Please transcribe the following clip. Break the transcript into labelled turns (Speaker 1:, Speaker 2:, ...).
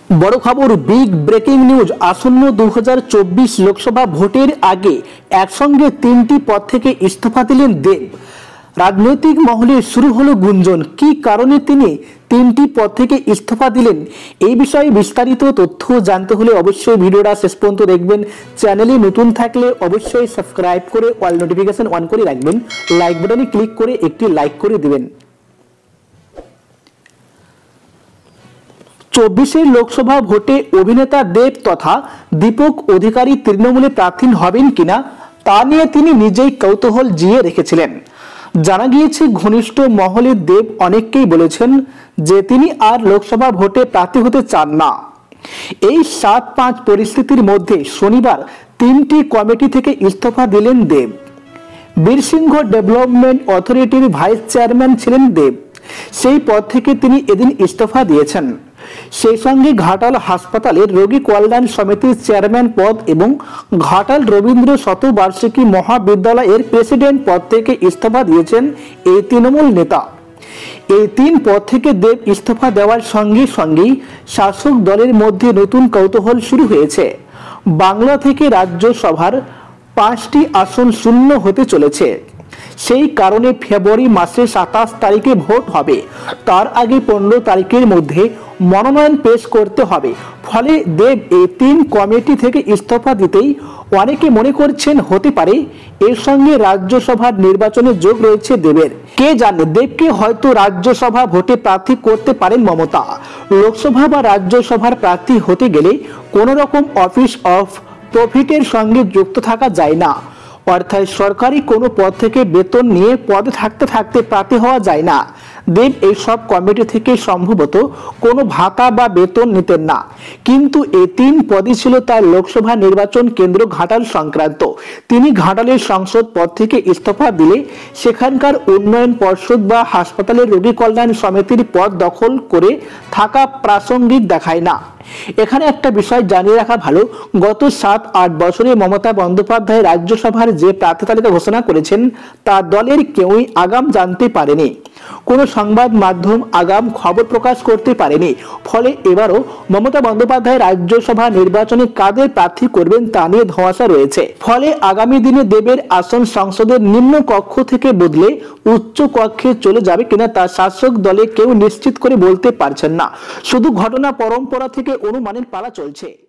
Speaker 1: বড় খবর, big breaking news. আসন্ন 2024 লোকসভা ভোটের আগে একসঙ্গে তিনটি পদ থেকে ইস্তফা দিলেন দেব। রাজনৈতিক মহলে শুরু হলো গুঞ্জন, কি কারণে তিনি তিনটি পদ থেকে ইস্তফা দিলেন। এই বিষয়ে বিস্তারিত তথ্য জানতে হলে অবশ্যই ভিডিওটা শেষ পর্যন্ত দেখবেন। চ্যানেলে নতুন থাকলে অবশ্যই সাবস্ক্রাইব করে অল নোটিফিকেশন অন করে রাখবেন। লাইক বাটনে ক্লিক করে একটি লাইক করে দিবেন। 24 লোকসভা ভোটে অভিনেতা দেব তথা দীপক অধিকারী তৃণমূলে প্রার্থী হবেন কিনা তা নিয়ে তিনি নিজেই কৌতূহল জিয়ে রেখেছিলেন। জানা গিয়েছে, ঘনিষ্ঠ মহলে দেব অনেককেই বলেছেন যে তিনি আর লোকসভা ভোটে প্রার্থী হতে চান না। এই 7-5 পরিস্থিতির মধ্যে শনিবার তিনটি কমিটি থেকে ইস্তফা দিলেন দেব। বীরসিংহ ডেভেলপমেন্ট অথরিটির ভাইস চেয়ারম্যান ছিলেন দেব, সেই পদ থেকে তিনি এদিন ইস্তফা দিয়েছেন। সেই সঙ্গে ঘাটাল হাসপাতালের রোগী কল্যাণ সমিতির চেয়ারম্যান পদ এবং ঘাটাল রবীন্দ্র শতবার্ষিকী মহাবিদ্যালয়ের প্রেসিডেন্ট পদ থেকে ইস্তফা দিয়েছেন এই তৃণমূল নেতা। এই তিন পদ থেকে দেব ইস্তফা দেওয়ার সঙ্গে সঙ্গেই শাসক দলের মধ্যে নতুন কৌতূহল শুরু হয়েছে। বাংলা থেকে রাজ্যসভার 5টি আসন শূন্য হতে চলেছে। সেই কারণে ফেব্রুয়ারি মাসে 27 তারিখে ভোট হবে, তার আগে 15 তারিখের মধ্যে মনোনয়ন পেশ করতে হবে। ফলে দেব এই তিন কমিটি থেকে ইস্তফা দিতেই অনেকে মনে করছেন হতে পারে এর সঙ্গে রাজ্যসভার নির্বাচনে যোগ রয়েছে দেবের। কে জানে, দেবকে হয়তো রাজ্যসভা ভোটে প্রার্থী করতে পারেন মমতা। লোকসভা বা রাজ্যসভার প্রার্থী হতে গেলে কোনো রকম অফিস অফ প্রফিটের সঙ্গে যুক্ত থাকা যায় না, অর্থাৎ সরকারি কোনো পদ থেকে বেতন নিয়ে পদে থাকতে থাকতে প্রার্থী হওয়া যায় না। দেব এই সব কমিটি থেকে সম্ভবত কোনো ভাতা বা বেতন নিতেন না, কিন্তু এই তিন পদই ছিল তার লোকসভা নির্বাচন কেন্দ্র ঘাটাল সংক্রান্ত। তিনি ঘাটালের সংসদ পদ থেকে ইস্তফা দিলে সেখানকার উন্নয়ন পর্ষদ বা হাসপাতালের রোগী কল্যাণ সমিতির পদ দখল করে থাকা প্রাসঙ্গিক দেখায় না। এখানে একটা বিষয় জানিয়ে রাখা ভালো, গত 7-8 বছরে মমতা বন্দ্যোপাধ্যায় রাজ্যসভার যে প্রার্থী তালিকা ঘোষণা করেছেন তা দলের কেউই আগাম জানতে পারেনি, কোনো সংবাদ মাধ্যম আগাম খবর প্রকাশ করতে পারেনি। ফলে এবারও মমতা বন্দ্যোপাধ্যায় রাজ্যসভা নির্বাচনে কাদের প্রার্থী করবেন তা নিয়ে ধোঁয়াশা রয়েছে। ফলে আগামী দিনে দেবের আসন সংসদের নিম্ন কক্ষ থেকে বদলে উচ্চ কক্ষে চলে যাবে কিনা তা শাসক দলে কেউ নিশ্চিত করে বলতে পারছেন না। শুধু ঘটনা পরম্পরা থেকে অনুমানের পালা চলছে।